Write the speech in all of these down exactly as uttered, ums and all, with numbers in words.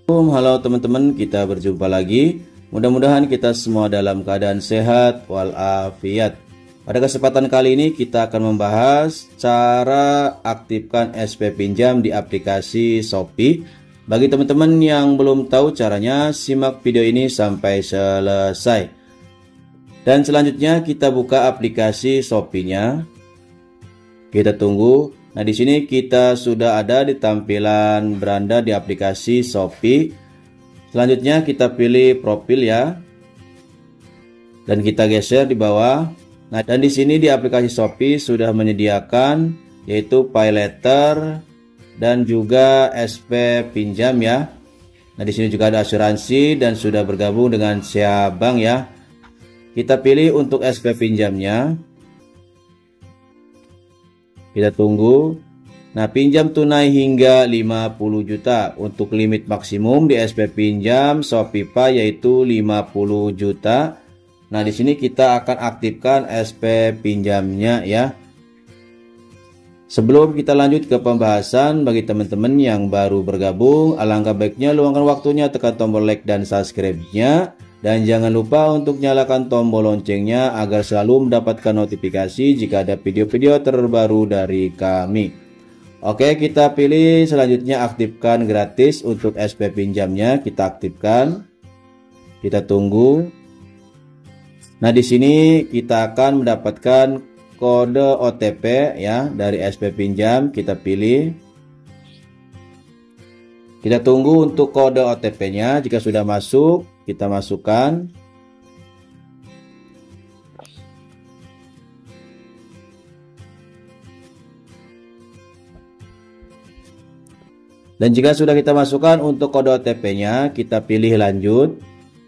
Halo teman-teman, kita berjumpa lagi. Mudah-mudahan kita semua dalam keadaan sehat walafiat. Pada kesempatan kali ini kita akan membahas cara aktifkan S P pinjam di aplikasi Shopee. Bagi teman-teman yang belum tahu caranya, simak video ini sampai selesai. Dan selanjutnya kita buka aplikasi Shopee-nya. Kita tunggu. Nah, di sini kita sudah ada di tampilan beranda di aplikasi Shopee. Selanjutnya kita pilih profil ya. Dan kita geser di bawah. Nah, dan di sini di aplikasi Shopee sudah menyediakan yaitu pay letter dan juga S P pinjam ya. Nah, di sini juga ada asuransi dan sudah bergabung dengan Sia Bank ya. Kita pilih untuk S P pinjamnya. Kita tunggu. Nah, pinjam tunai hingga lima puluh juta. Untuk limit maksimum di S P pinjam Shopee Pay yaitu lima puluh juta. Nah, di sini kita akan aktifkan S P pinjamnya ya. Sebelum kita lanjut ke pembahasan, bagi teman-teman yang baru bergabung, alangkah baiknya luangkan waktunya tekan tombol like dan subscribe-nya. Dan jangan lupa untuk nyalakan tombol loncengnya agar selalu mendapatkan notifikasi jika ada video-video terbaru dari kami. Oke, kita pilih selanjutnya aktifkan gratis untuk S P pinjamnya. Kita aktifkan. Kita tunggu. Nah, di sini kita akan mendapatkan kode O T P ya dari S P pinjam. Kita pilih. Kita tunggu untuk kode O T P-nya. Jika sudah masuk, kita masukkan. Dan jika sudah kita masukkan untuk kode O T P-nya, kita pilih lanjut.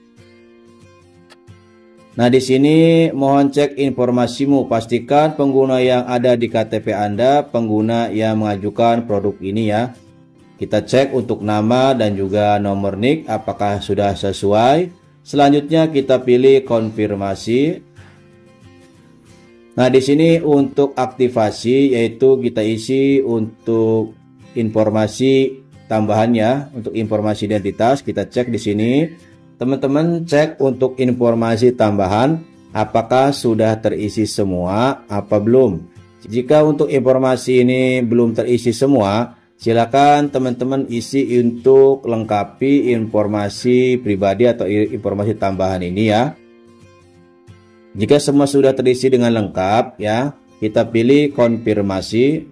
Nah, di sini mohon cek informasimu. Pastikan pengguna yang ada di K T P Anda pengguna yang mengajukan produk ini ya. Kita cek untuk nama dan juga nomor N I K apakah sudah sesuai. Selanjutnya kita pilih konfirmasi. Nah, di sini untuk aktivasi yaitu kita isi untuk informasi tambahannya, untuk informasi identitas kita cek di sini. Teman-teman cek untuk informasi tambahan apakah sudah terisi semua apa belum. Jika untuk informasi ini belum terisi semua, silakan teman-teman isi untuk lengkapi informasi pribadi atau informasi tambahan ini ya. Jika semua sudah terisi dengan lengkap ya, kita pilih konfirmasi.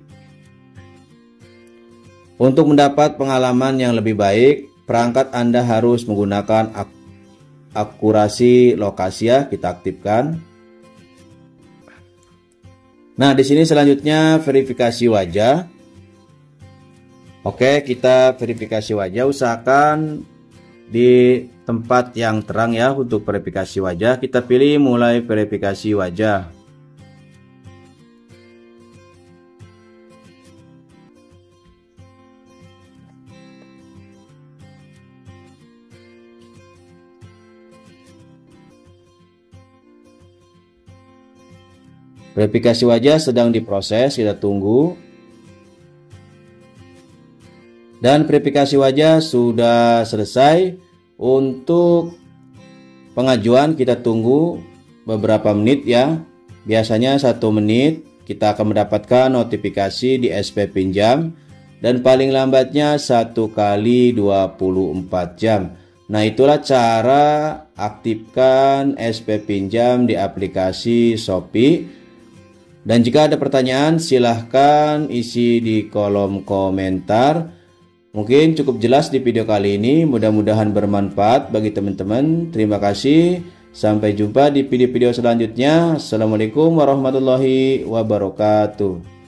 Untuk mendapat pengalaman yang lebih baik, perangkat Anda harus menggunakan ak akurasi lokasi ya, kita aktifkan. Nah, di sini selanjutnya verifikasi wajah. Oke, kita verifikasi wajah, usahakan di tempat yang terang ya untuk verifikasi wajah. Kita pilih mulai verifikasi wajah. Verifikasi wajah sedang diproses, kita tunggu. Dan verifikasi wajah sudah selesai. Untuk pengajuan kita tunggu beberapa menit ya. Biasanya satu menit kita akan mendapatkan notifikasi di S P pinjam. Dan paling lambatnya satu kali dua puluh empat jam. Nah, itulah cara aktifkan S P pinjam di aplikasi Shopee. Dan jika ada pertanyaan silahkan isi di kolom komentar. Mungkin cukup jelas di video kali ini, mudah-mudahan bermanfaat bagi teman-teman. Terima kasih, sampai jumpa di video-video selanjutnya. Assalamualaikum warahmatullahi wabarakatuh.